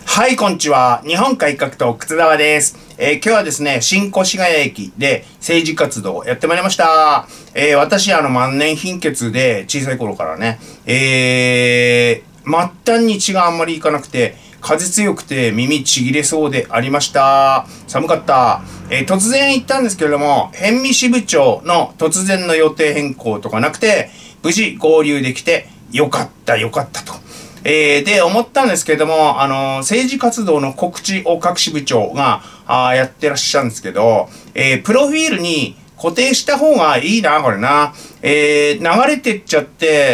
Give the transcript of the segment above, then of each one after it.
はい、こんにちは。日本改革党、靴沢です。今日はですね、新越谷駅で政治活動をやってまいりました。私、万年貧血で小さい頃からね、末端に血があんまりいかなくて、風強くて耳ちぎれそうでありました。寒かった。突然行ったんですけれども、辺見支部長の突然の予定変更とかなくて、無事合流できて、よかった、よかったと。で、思ったんですけれども、政治活動の告知を各支部長が、やってらっしゃるんですけど、プロフィールに固定した方がいいな、これな。流れてっちゃって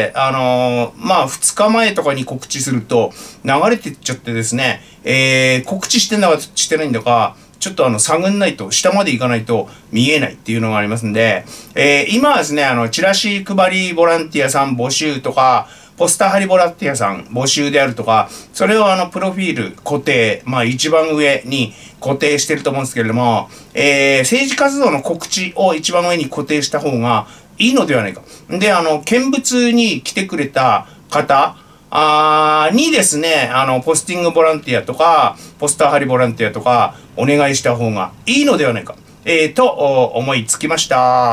、2日前とかに告知すると、流れてっちゃってですね、告知してんだかしてないんだか、ちょっと探んないと、下まで行かないと見えないっていうのがありますんで、今はですね、チラシ配りボランティアさん募集とか、ポスター貼りボランティアさん募集であるとか、それをプロフィール固定、一番上に固定してると思うんですけれども、政治活動の告知を一番上に固定した方がいいのではないか。で、見物に来てくれた方、にですね、ポスティングボランティアとか、ポスター貼りボランティアとか、お願いした方がいいのではないか、と思いつきました。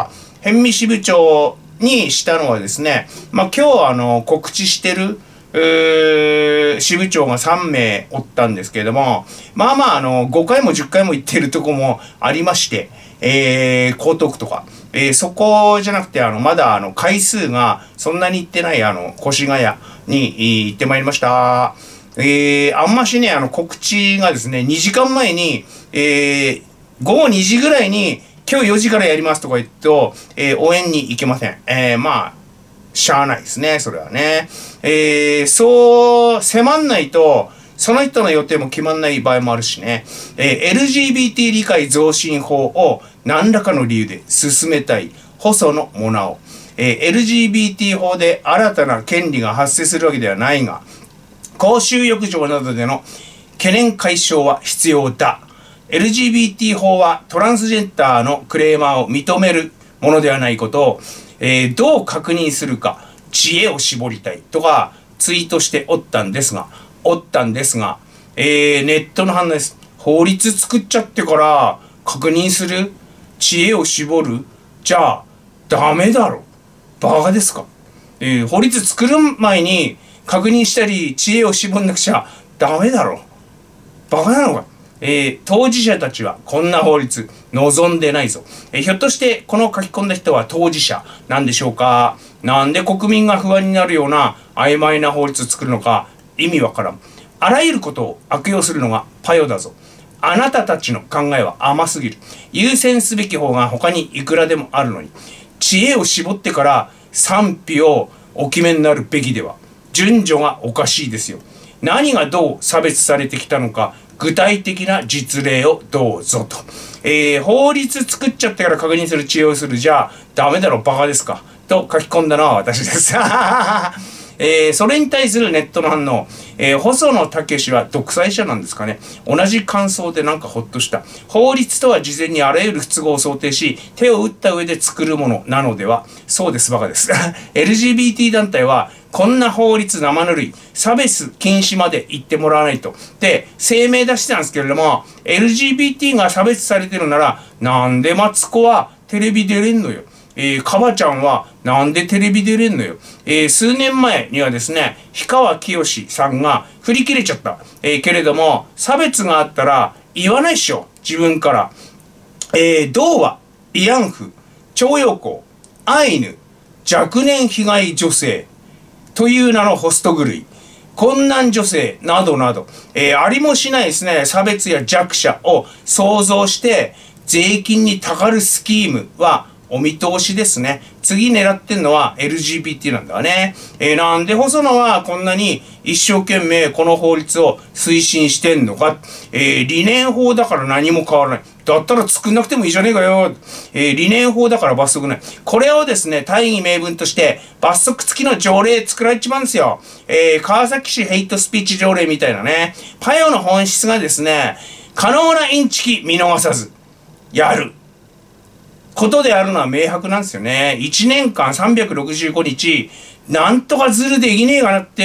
辺見支部長にしたのはですね、今日告知してる、支部長が3名おったんですけれども、5回も10回も行ってるとこもありまして、江東区とか、そこじゃなくて、まだ回数がそんなに行ってない、越谷に行ってまいりました。あんましね、告知がですね、2時間前に、午後2時ぐらいに、今日4時からやりますとか言うと、応援に行けません。しゃあないですね、それはね。そう迫んないと、その人の予定も決まんない場合もあるしね。LGBT 理解増進法を何らかの理由で進めたい細野もなお。LGBT 法で新たな権利が発生するわけではないが、公衆浴場などでの懸念解消は必要だ。LGBT 法はトランスジェンダーのクレーマーを認めるものではないことを、どう確認するか知恵を絞りたいとかツイートしておったんですが、ネットの反応です。法律作っちゃってから確認する知恵を絞るじゃあダメだろ。バカですか。法律作る前に確認したり知恵を絞んなくちゃダメだろ。バカなのか。当事者たちはこんな法律望んでないぞ。ひょっとしてこの書き込んだ人は当事者なんでしょうか。なんで国民が不安になるような曖昧な法律作るのか意味わからん。あらゆることを悪用するのがパヨだぞ。あなたたちの考えは甘すぎる。優先すべき方が他にいくらでもあるのに、知恵を絞ってから賛否をお決めになるべきでは。順序がおかしいですよ。何がどう差別されてきたのか、具体的な実例をどうぞと。法律作っちゃってから確認する知恵をするじゃダメだろ、バカですか。と書き込んだのは私です。それに対するネットの反応。細野武は独裁者なんですかね。同じ感想でなんかほっとした。法律とは事前にあらゆる不都合を想定し、手を打った上で作るものなのでは。そうです、バカです。LGBT 団体は、こんな法律生ぬるい、差別禁止まで言ってもらわないと。で、声明出してたんですけれども、LGBT が差別されてるなら、なんでマツコはテレビ出れんのよ。カバちゃんはなんでテレビ出れんのよ。数年前にはですね、氷川きよしさんが振り切れちゃった。けれども、差別があったら言わないっしょ。自分から。童話、慰安婦、徴用工、アイヌ、若年被害女性という名のホスト狂い。困難女性などなど、ありもしないですね、差別や弱者を想像して、税金にたかるスキームは、お見通しですね。次狙ってんのは LGBT なんだわね。なんで細野はこんなに一生懸命この法律を推進してんのか。理念法だから何も変わらない。だったら作んなくてもいいじゃねえかよ。理念法だから罰則ない。これをですね、大義名分として罰則付きの条例作られちまうんですよ。川崎市ヘイトスピーチ条例みたいなね。パヨの本質がですね、可能なインチキ見逃さず、やる。ことであるのは明白なんですよね。1年間365日、なんとかズルできねえかなって、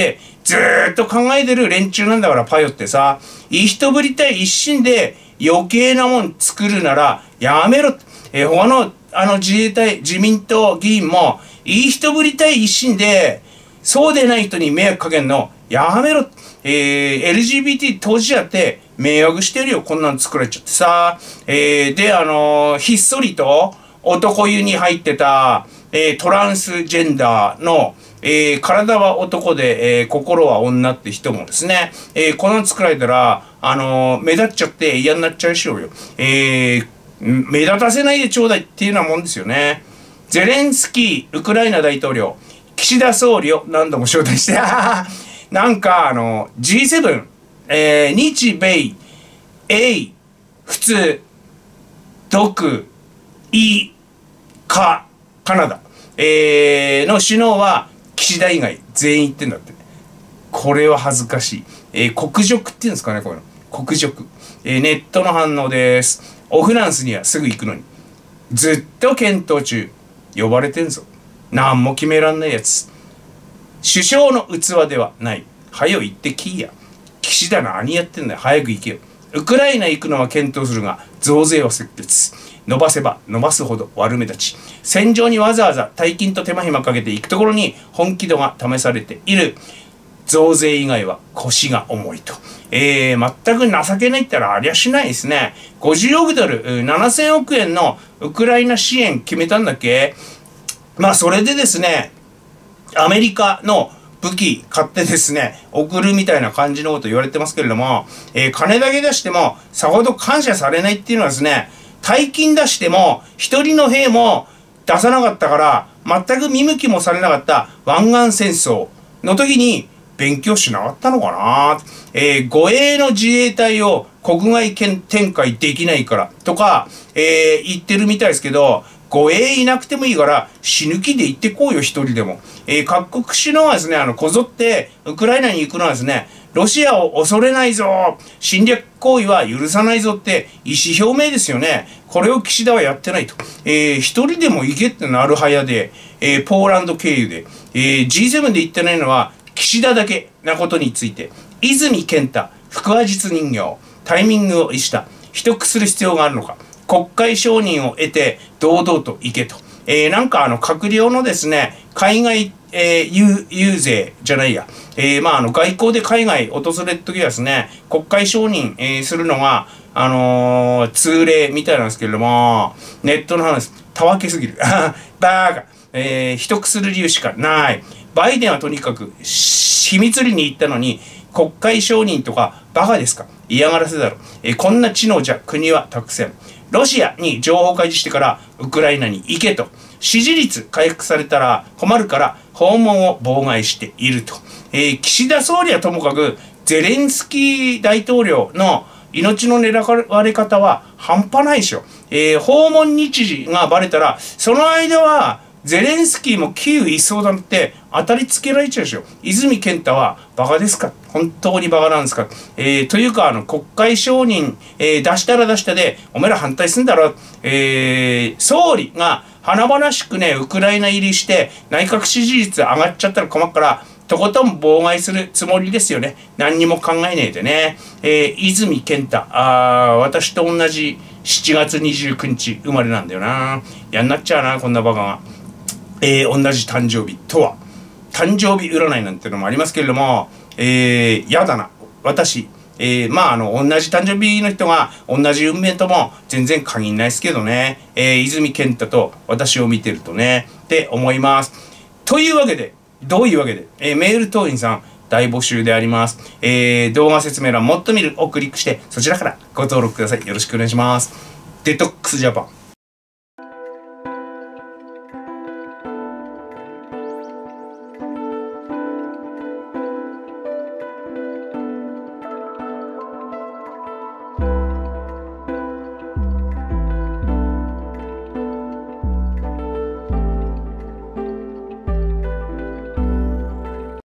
ずーっと考えてる連中なんだからパヨってさ、いい人ぶりたい一心で余計なもん作るならやめろ。他の自衛隊、自民党議員もいい人ぶりたい一心で、そうでない人に迷惑かけんのやめろ。LGBT 当事者って迷惑してるよ。こんなの作られちゃってさ。で、ひっそりと男湯に入ってた、トランスジェンダーの、体は男で、心は女って人もですね、こんなの作られたら、目立っちゃって嫌になっちゃうでしょうよ。目立たせないでちょうだいっていうようなもんですよね。ゼレンスキー、ウクライナ大統領、岸田総理を何度も招待して、なんかG7、日米、英、仏、独、イ、カナダ、の首脳は岸田以外全員言ってんだって。これは恥ずかしい。国辱っていうんですかね、こういうの。国辱。ネットの反応です。オフランスにはすぐ行くのに。ずっと検討中。呼ばれてんぞ。なんも決めらんないやつ。首相の器ではない。はよ行ってきいや。岸田何やってんだよ。早く行けよ。ウクライナ行くのは検討するが、増税は切決。伸ばせば伸ばすほど悪目立ち。戦場にわざわざ大金と手間暇かけていくところに本気度が試されている。増税以外は腰が重いと。全く情けないったらありゃしないですね。50億ドル、7000億円のウクライナ支援決めたんだっけ。まあそれでですね、アメリカの武器買ってですね、送るみたいな感じのこと言われてますけれども、金だけ出してもさほど感謝されないっていうのはですね、大金出しても一人の兵も出さなかったから、全く見向きもされなかった湾岸戦争の時に勉強しなかったのかな。護衛の自衛隊を国外展開できないからとか、言ってるみたいですけど、護衛いなくてもいいから死ぬ気で行ってこうよ、一人でも。各国首脳はですね、こぞってウクライナに行くのはですね、ロシアを恐れないぞ、侵略行為は許さないぞって意思表明ですよね。これを岸田はやってないと。一人でも行けってなるはやで、ポーランド経由で、G7 で言ってないのは岸田だけなことについて、泉健太、腹話術人形、タイミングを逸した、秘匿する必要があるのか。国会承認を得て堂々と行けと。なんか閣僚のですね、海外、遊説じゃないや。外交で海外訪れるときはですね、国会承認、するのが、通例みたいなんですけれども、ネットの話、たわけすぎる。バーカ。秘匿する理由しかない。バイデンはとにかく秘密裏に行ったのに、国会承認とかバカですか。嫌がらせだろ。こんな知能じゃ国は託せん。ロシアに情報開示してからウクライナに行けと。支持率回復されたら困るから訪問を妨害していると。岸田総理はともかくゼレンスキー大統領の命の狙われ方は半端ないでしょ。訪問日時がバレたらその間はゼレンスキーもキーウいそうだって当たりつけられちゃうでしょ。泉健太はバカですか。本当にバカなんですか。というか国会承認、出したら出したでお前ら反対すんだろ。総理が華々しくねウクライナ入りして内閣支持率上がっちゃったら困るからとことん妨害するつもりですよね。何にも考えねえでね。泉健太、私と同じ7月29日生まれなんだよな。嫌になっちゃうなこんなバカが。同じ誕生日とは誕生日占いなんてのもありますけれども、やだな私、同じ誕生日の人が同じ運命とも全然限らないですけどね、泉健太と私を見てるとねって思います。というわけでどういうわけで、メール党員さん大募集であります。動画説明欄もっと見るをクリックしてそちらからご登録ください。よろしくお願いします。デトックスジャパン。